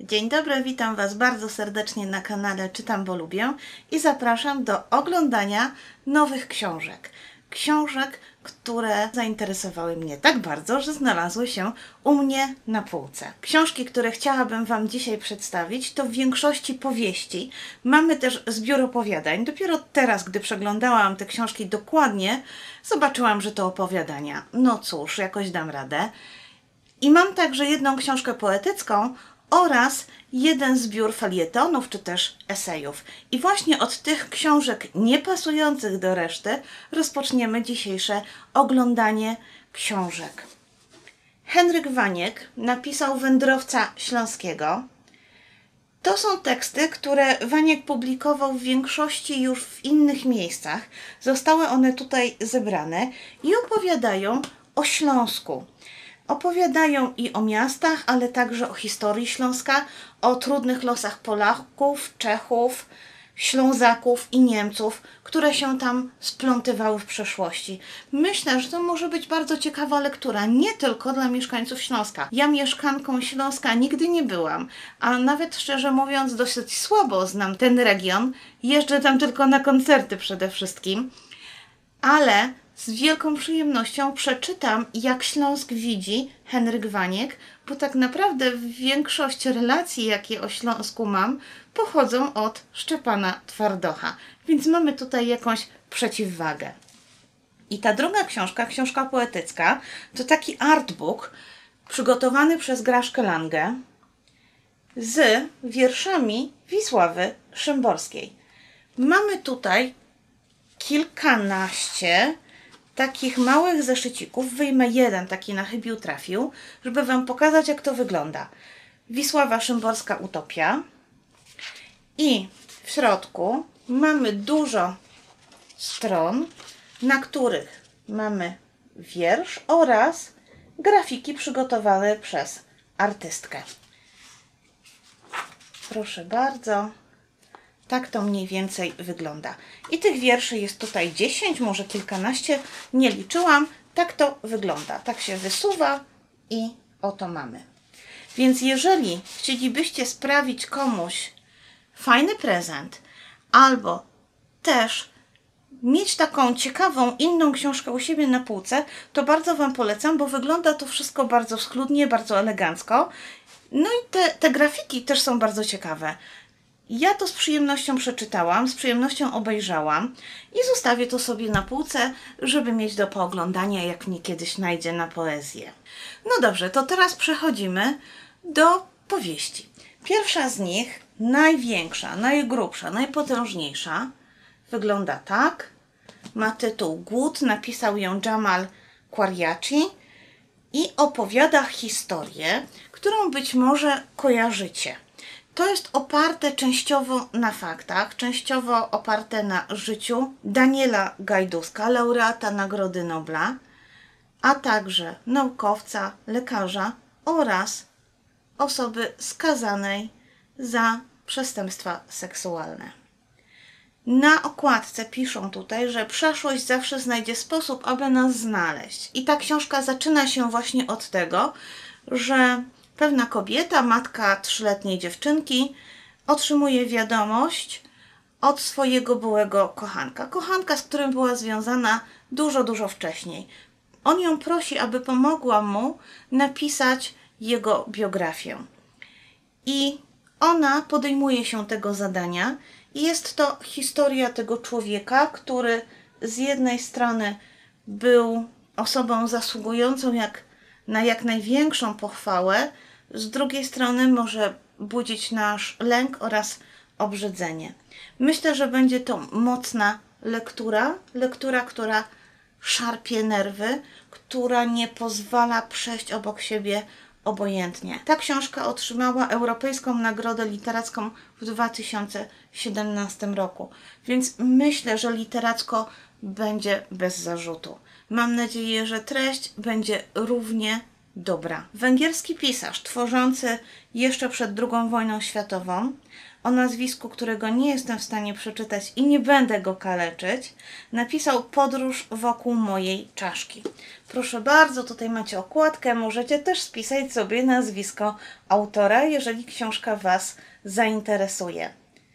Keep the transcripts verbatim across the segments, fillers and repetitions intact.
Dzień dobry, witam Was bardzo serdecznie na kanale Czytam, bo lubię i zapraszam do oglądania nowych książek. Książek, które zainteresowały mnie tak bardzo, że znalazły się u mnie na półce. Książki, które chciałabym Wam dzisiaj przedstawić, to w większości powieści. Mamy też zbiór opowiadań. Dopiero teraz, gdy przeglądałam te książki dokładnie, zobaczyłam, że to opowiadania. No cóż, jakoś dam radę. I mam także jedną książkę poetycką oraz jeden zbiór felietonów czy też esejów. I właśnie od tych książek niepasujących do reszty rozpoczniemy dzisiejsze oglądanie książek. Henryk Waniek napisał Wędrowca Śląskiego. To są teksty, które Waniek publikował w większości już w innych miejscach. Zostały one tutaj zebrane i opowiadają o Śląsku. Opowiadają i o miastach, ale także o historii Śląska, o trudnych losach Polaków, Czechów, Ślązaków i Niemców, które się tam splątywały w przeszłości. Myślę, że to może być bardzo ciekawa lektura, nie tylko dla mieszkańców Śląska. Ja mieszkanką Śląska nigdy nie byłam, a nawet szczerze mówiąc dosyć słabo znam ten region. Jeżdżę tam tylko na koncerty przede wszystkim, ale z wielką przyjemnością przeczytam, jak Śląsk widzi Henryk Waniek, bo tak naprawdę większość relacji, jakie o Śląsku mam, pochodzą od Szczepana Twardocha. Więc mamy tutaj jakąś przeciwwagę. I ta druga książka, książka poetycka, to taki artbook przygotowany przez Graszkę Langę z wierszami Wisławy Szymborskiej. Mamy tutaj kilkanaście takich małych zeszycików. Wyjmę jeden, taki na chybił trafił, żeby Wam pokazać, jak to wygląda. Wisława Szymborska Utopia. I w środku mamy dużo stron, na których mamy wiersz oraz grafiki przygotowane przez artystkę. Proszę bardzo. Tak to mniej więcej wygląda. I tych wierszy jest tutaj dziesięć, może kilkanaście, nie liczyłam. Tak to wygląda. Tak się wysuwa i oto mamy. Więc jeżeli chcielibyście sprawić komuś fajny prezent albo też mieć taką ciekawą, inną książkę u siebie na półce, to bardzo Wam polecam, bo wygląda to wszystko bardzo schludnie, bardzo elegancko. No i te, te grafiki też są bardzo ciekawe. Ja to z przyjemnością przeczytałam, z przyjemnością obejrzałam i zostawię to sobie na półce, żeby mieć do pooglądania, jak mnie kiedyś najdzie na poezję. No dobrze, to teraz przechodzimy do powieści. Pierwsza z nich, największa, najgrubsza, najpotężniejsza, wygląda tak. Ma tytuł Głód, napisał ją Jamal Qariachi i opowiada historię, którą być może kojarzycie. To jest oparte częściowo na faktach, częściowo oparte na życiu Daniela Gajduska, laureata Nagrody Nobla, a także naukowca, lekarza oraz osoby skazanej za przestępstwa seksualne. Na okładce piszą tutaj, że przeszłość zawsze znajdzie sposób, aby nas znaleźć. I ta książka zaczyna się właśnie od tego, że pewna kobieta, matka trzyletniej dziewczynki, otrzymuje wiadomość od swojego byłego kochanka. Kochanka, z którym była związana dużo, dużo wcześniej. On ją prosi, aby pomogła mu napisać jego biografię. I ona podejmuje się tego zadania. I jest to historia tego człowieka, który z jednej strony był osobą zasługującą jak na jak największą pochwałę, z drugiej strony może budzić nasz lęk oraz obrzydzenie. Myślę, że będzie to mocna lektura, lektura, która szarpie nerwy, która nie pozwala przejść obok siebie obojętnie. Ta książka otrzymała Europejską Nagrodę Literacką w dwa tysiące siedemnastym roku, więc myślę, że literacko będzie bez zarzutu. Mam nadzieję, że treść będzie równie dobra. Węgierski pisarz, tworzący jeszcze przed drugą wojną światową, o nazwisku, którego nie jestem w stanie przeczytać i nie będę go kaleczyć, napisał Podróż wokół mojej czaszki. Proszę bardzo, tutaj macie okładkę, możecie też spisać sobie nazwisko autora, jeżeli książka Was zainteresuje.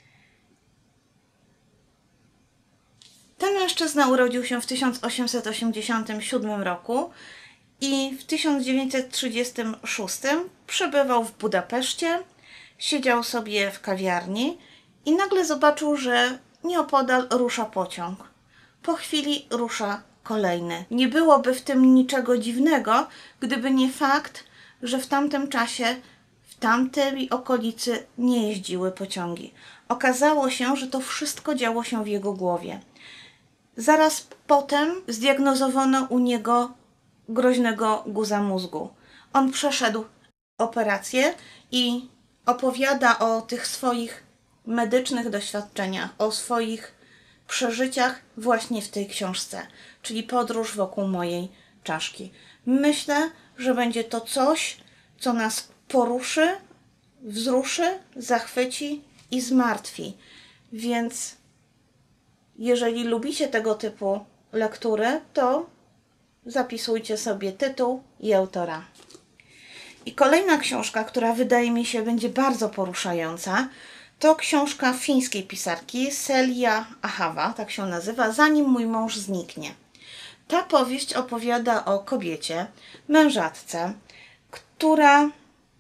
Ten mężczyzna urodził się w tysiąc osiemset osiemdziesiątym siódmym roku i w tysiąc dziewięćset trzydziestym szóstym przebywał w Budapeszcie, siedział sobie w kawiarni i nagle zobaczył, że nieopodal rusza pociąg. Po chwili rusza kolejny. Nie byłoby w tym niczego dziwnego, gdyby nie fakt, że w tamtym czasie, w tamtej okolicy nie jeździły pociągi. Okazało się, że to wszystko działo się w jego głowie. Zaraz potem zdiagnozowano u niego groźnego guza mózgu. On przeszedł operację i opowiada o tych swoich medycznych doświadczeniach, o swoich przeżyciach właśnie w tej książce, czyli Podróż wokół mojej czaszki. Myślę, że będzie to coś, co nas poruszy, wzruszy, zachwyci i zmartwi. Więc jeżeli lubicie tego typu lektury, to zapisujcie sobie tytuł i autora. I kolejna książka, która wydaje mi się będzie bardzo poruszająca, to książka fińskiej pisarki Celia Ahava, tak się nazywa, Zanim mój mąż zniknie. Ta powieść opowiada o kobiecie, mężatce, która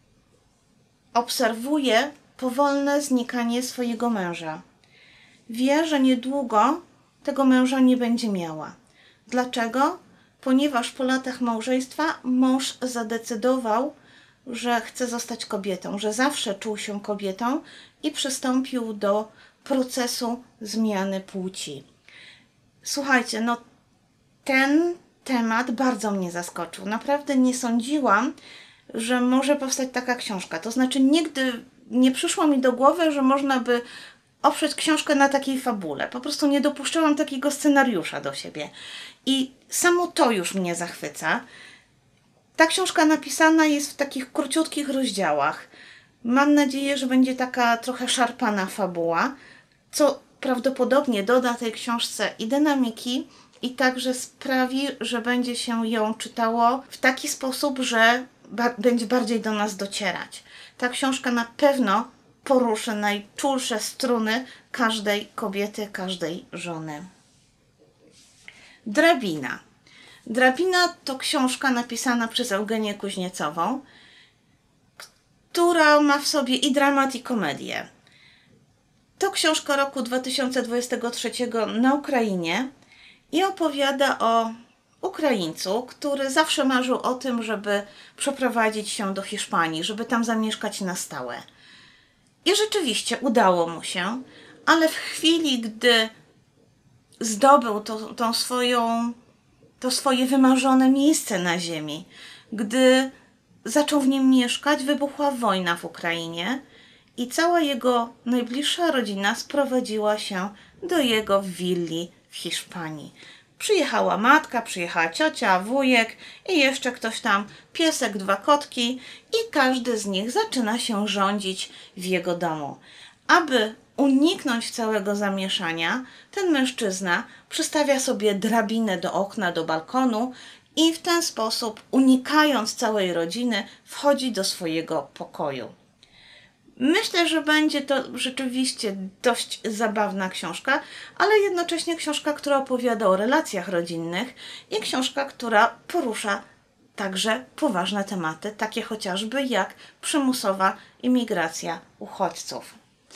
obserwuje powolne znikanie swojego męża. Wie, że niedługo tego męża nie będzie miała. Dlaczego? Ponieważ po latach małżeństwa mąż zadecydował, że chce zostać kobietą, że zawsze czuł się kobietą i przystąpił do procesu zmiany płci. Słuchajcie, no ten temat bardzo mnie zaskoczył. Naprawdę nie sądziłam, że może powstać taka książka. To znaczy nigdy nie przyszło mi do głowy, że można by oprzeć książkę na takiej fabule. Po prostu nie dopuszczałam takiego scenariusza do siebie. I samo to już mnie zachwyca. Ta książka napisana jest w takich króciutkich rozdziałach. Mam nadzieję, że będzie taka trochę szarpana fabuła, co prawdopodobnie doda tej książce i dynamiki, i także sprawi, że będzie się ją czytało w taki sposób, że ba- będzie bardziej do nas docierać. Ta książka na pewno poruszy najczulsze struny każdej kobiety, każdej żony. Drabina. Drabina to książka napisana przez Eugenię Kuźniecową, która ma w sobie i dramat, i komedię. To książka roku dwa tysiące dwudziestego trzeciego na Ukrainie i opowiada o Ukraińcu, który zawsze marzył o tym, żeby przeprowadzić się do Hiszpanii, żeby tam zamieszkać na stałe. I rzeczywiście udało mu się, ale w chwili, gdy zdobył to, tą swoją, to swoje wymarzone miejsce na ziemi, gdy zaczął w nim mieszkać, wybuchła wojna w Ukrainie i cała jego najbliższa rodzina sprowadziła się do jego willi w Hiszpanii. Przyjechała matka, przyjechała ciocia, wujek i jeszcze ktoś tam, piesek, dwa kotki i każdy z nich zaczyna się rządzić w jego domu. Aby uniknąć całego zamieszania, ten mężczyzna przystawia sobie drabinę do okna, do balkonu i w ten sposób, unikając całej rodziny, wchodzi do swojego pokoju. Myślę, że będzie to rzeczywiście dość zabawna książka, ale jednocześnie książka, która opowiada o relacjach rodzinnych i książka, która porusza także poważne tematy, takie chociażby jak przymusowa imigracja uchodźców.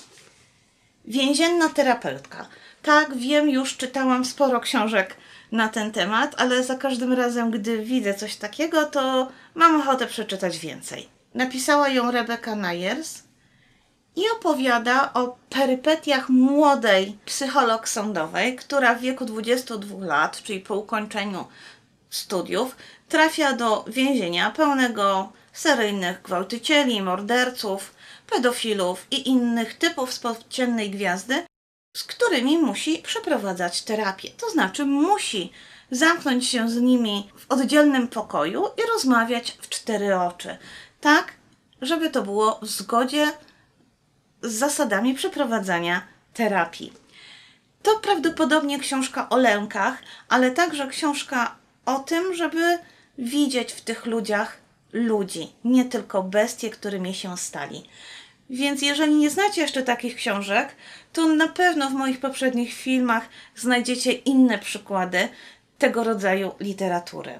Więzienna terapeutka. Tak, wiem, już czytałam sporo książek na ten temat, ale za każdym razem, gdy widzę coś takiego, to mam ochotę przeczytać więcej. Napisała ją Rebecca Myers i opowiada o perypetiach młodej psycholog sądowej, która w wieku dwudziestu dwóch lat, czyli po ukończeniu studiów, trafia do więzienia pełnego seryjnych gwałcicieli, morderców, pedofilów i innych typów spod ciemnej gwiazdy, z którymi musi przeprowadzać terapię. To znaczy musi zamknąć się z nimi w oddzielnym pokoju i rozmawiać w cztery oczy. Tak, żeby to było w zgodzie z zasadami przeprowadzania terapii. To prawdopodobnie książka o lękach, ale także książka o tym, żeby widzieć w tych ludziach ludzi, nie tylko bestie, którymi się stali. Więc jeżeli nie znacie jeszcze takich książek, to na pewno w moich poprzednich filmach znajdziecie inne przykłady tego rodzaju literatury.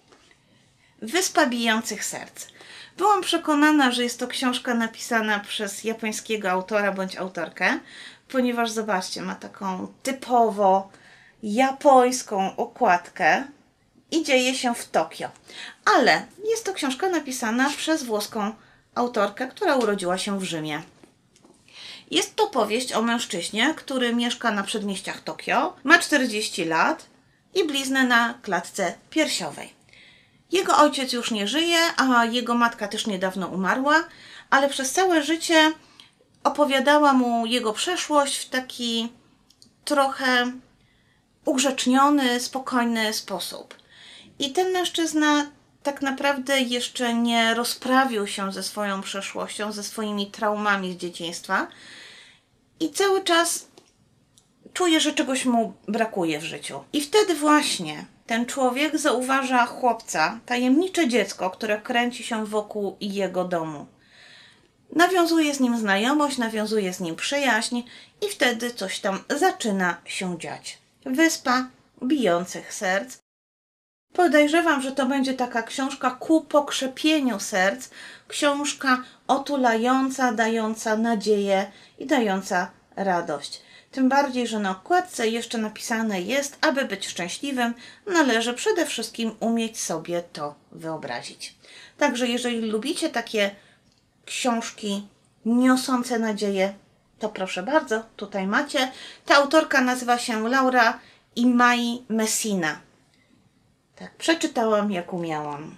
Wyspa bijących serc. Byłam przekonana, że jest to książka napisana przez japońskiego autora bądź autorkę, ponieważ zobaczcie, ma taką typowo japońską okładkę i dzieje się w Tokio. Ale jest to książka napisana przez włoską autorkę, która urodziła się w Rzymie. Jest to powieść o mężczyźnie, który mieszka na przedmieściach Tokio, ma czterdzieści lat i bliznę na klatce piersiowej. Jego ojciec już nie żyje, a jego matka też niedawno umarła, ale przez całe życie opowiadała mu jego przeszłość w taki trochę ugrzeczniony, spokojny sposób. I ten mężczyzna tak naprawdę jeszcze nie rozprawił się ze swoją przeszłością, ze swoimi traumami z dzieciństwa i cały czas czuje, że czegoś mu brakuje w życiu. I wtedy właśnie ten człowiek zauważa chłopca, tajemnicze dziecko, które kręci się wokół jego domu. Nawiązuje z nim znajomość, nawiązuje z nim przyjaźń i wtedy coś tam zaczyna się dziać. Wyspa bijących serc. Podejrzewam, że to będzie taka książka ku pokrzepieniu serc, książka otulająca, dająca nadzieję i dająca radość. Tym bardziej, że na okładce jeszcze napisane jest, aby być szczęśliwym, należy przede wszystkim umieć sobie to wyobrazić. Także jeżeli lubicie takie książki niosące nadzieję, to proszę bardzo, tutaj macie. Ta autorka nazywa się Laura Imai Messina. Tak, przeczytałam jak umiałam.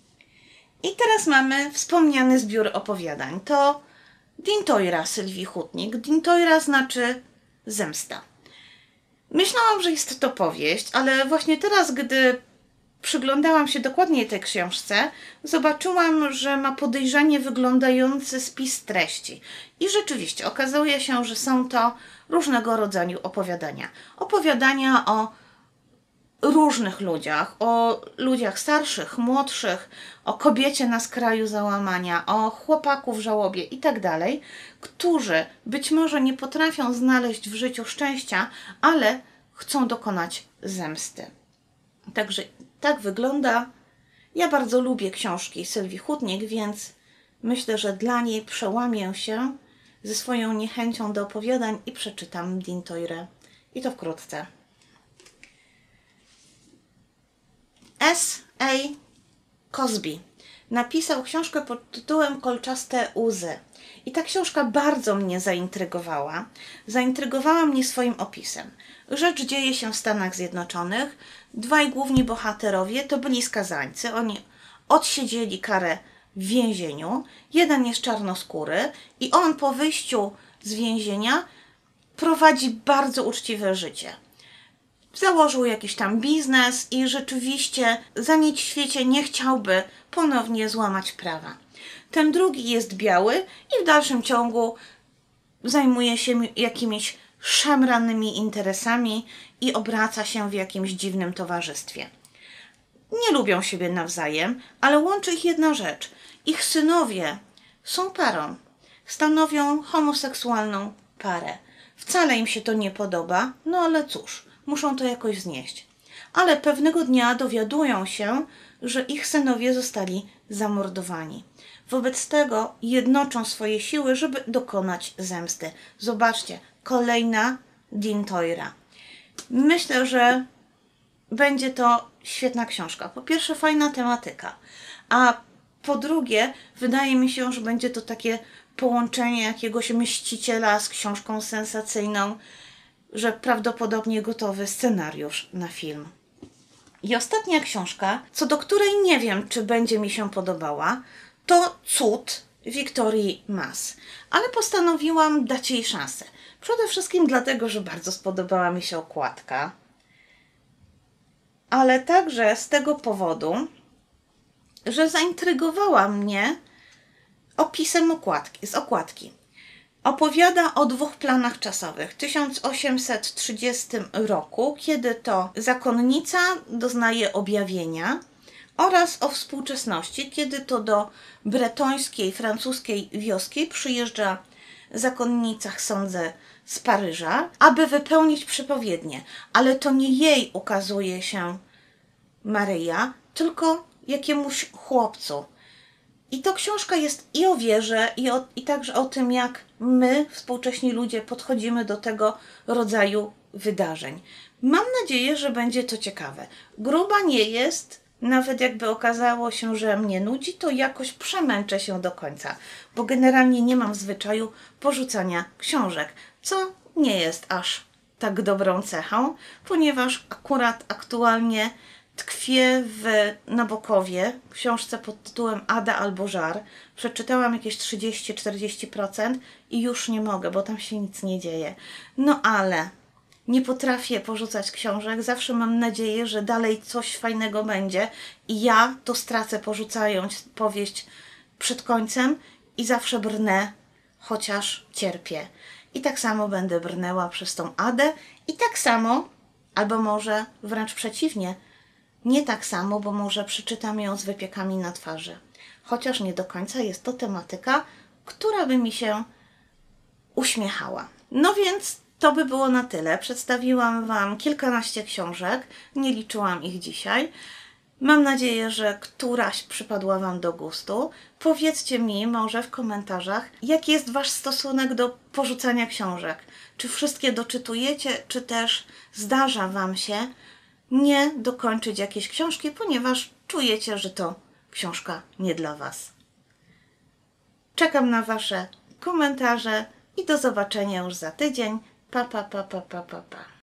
I teraz mamy wspomniany zbiór opowiadań. To Dintoira Sylwii Hutnik. Dintoira znaczy zemsta. Myślałam, że jest to powieść, ale właśnie teraz, gdy przyglądałam się dokładniej tej książce, zobaczyłam, że ma podejrzanie wyglądający spis treści. I rzeczywiście okazuje się, że są to różnego rodzaju opowiadania. Opowiadania o różnych ludziach, o ludziach starszych, młodszych, o kobiecie na skraju załamania, o chłopaku w żałobie itd., którzy być może nie potrafią znaleźć w życiu szczęścia, ale chcą dokonać zemsty. Także tak wygląda. Ja bardzo lubię książki Sylwii Hutnik, więc myślę, że dla niej przełamię się ze swoją niechęcią do opowiadań i przeczytam Dintoirę. I to wkrótce. S A Cosby napisał książkę pod tytułem Kolczaste łzy. I ta książka bardzo mnie zaintrygowała. Zaintrygowała mnie swoim opisem. Rzecz dzieje się w Stanach Zjednoczonych. Dwaj główni bohaterowie to byli skazańcy. Oni odsiedzieli karę w więzieniu. Jeden jest czarnoskóry i on po wyjściu z więzienia prowadzi bardzo uczciwe życie. Założył jakiś tam biznes i rzeczywiście za nic w świecie nie chciałby ponownie złamać prawa. Ten drugi jest biały i w dalszym ciągu zajmuje się jakimiś szemranymi interesami i obraca się w jakimś dziwnym towarzystwie. Nie lubią siebie nawzajem, ale łączy ich jedna rzecz. Ich synowie są parą. Stanowią homoseksualną parę. Wcale im się to nie podoba, no ale cóż, muszą to jakoś znieść. Ale pewnego dnia dowiadują się, że ich synowie zostali zamordowani. Wobec tego jednoczą swoje siły, żeby dokonać zemsty. Zobaczcie, kolejna Dintoira. Myślę, że będzie to świetna książka. Po pierwsze, fajna tematyka, a po drugie, wydaje mi się, że będzie to takie połączenie jakiegoś mściciela z książką sensacyjną, że prawdopodobnie gotowy scenariusz na film. I ostatnia książka, co do której nie wiem, czy będzie mi się podobała, to Cud Wiktorii Mas. Ale postanowiłam dać jej szansę. Przede wszystkim dlatego, że bardzo spodobała mi się okładka, ale także z tego powodu, że zaintrygowała mnie opisem okładki, z okładki. Opowiada o dwóch planach czasowych. W tysiąc osiemset trzydziestym roku, kiedy to zakonnica doznaje objawienia, oraz o współczesności, kiedy to do bretońskiej, francuskiej wioski przyjeżdża zakonnica Chcądze z Paryża, aby wypełnić przepowiednię. Ale to nie jej ukazuje się Maryja, tylko jakiemuś chłopcu. I to książka jest i o wierze, i, o, i także o tym, jak my, współcześni ludzie, podchodzimy do tego rodzaju wydarzeń. Mam nadzieję, że będzie to ciekawe. Gruba nie jest, nawet jakby okazało się, że mnie nudzi, to jakoś przemęczę się do końca, bo generalnie nie mam zwyczaju porzucania książek, co nie jest aż tak dobrą cechą, ponieważ akurat aktualnie tkwię w Nabokowie, książce pod tytułem Ada albo żar. Przeczytałam jakieś trzydzieści do czterdziestu procent i już nie mogę, bo tam się nic nie dzieje. No ale nie potrafię porzucać książek. Zawsze mam nadzieję, że dalej coś fajnego będzie i ja to stracę, porzucając powieść przed końcem, i zawsze brnę, chociaż cierpię. I tak samo będę brnęła przez tą Adę i tak samo, albo może wręcz przeciwnie, nie tak samo, bo może przeczytam ją z wypiekami na twarzy. Chociaż nie do końca jest to tematyka, która by mi się uśmiechała. No więc to by było na tyle. Przedstawiłam Wam kilkanaście książek. Nie liczyłam ich dzisiaj. Mam nadzieję, że któraś przypadła Wam do gustu. Powiedzcie mi może w komentarzach, jaki jest Wasz stosunek do porzucania książek. Czy wszystkie doczytujecie, czy też zdarza Wam się nie dokończyć jakiejś książki, ponieważ czujecie, że to książka nie dla Was. Czekam na Wasze komentarze i do zobaczenia już za tydzień. Pa, pa, pa, pa, pa, pa, pa.